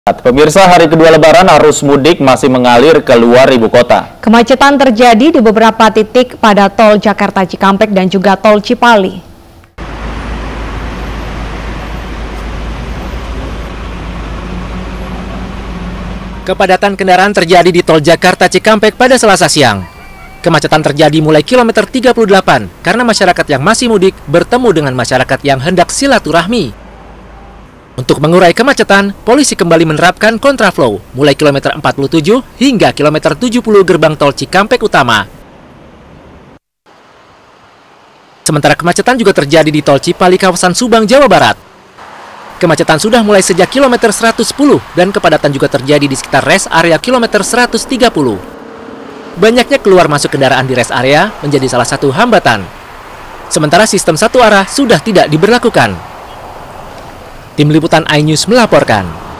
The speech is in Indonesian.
Pemirsa, hari kedua Lebaran arus mudik masih mengalir keluar ibu kota. Kemacetan terjadi di beberapa titik pada tol Jakarta Cikampek dan juga tol Cipali. Kepadatan kendaraan terjadi di tol Jakarta Cikampek pada Selasa siang. Kemacetan terjadi mulai kilometer 38 karena masyarakat yang masih mudik bertemu dengan masyarakat yang hendak silaturahmi. Untuk mengurai kemacetan, polisi kembali menerapkan kontraflow mulai kilometer 47 hingga kilometer 70 gerbang tol Cikampek Utama. Sementara kemacetan juga terjadi di tol Cipali kawasan Subang, Jawa Barat. Kemacetan sudah mulai sejak kilometer 110 dan kepadatan juga terjadi di sekitar rest area kilometer 130. Banyaknya keluar masuk kendaraan di rest area menjadi salah satu hambatan. Sementara sistem satu arah sudah tidak diberlakukan. Tim Liputan iNews melaporkan.